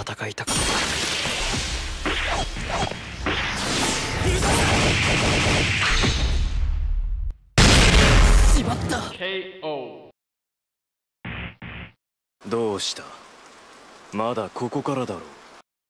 戦いたかった。しまった。 KO。 どうした？まだここからだろう。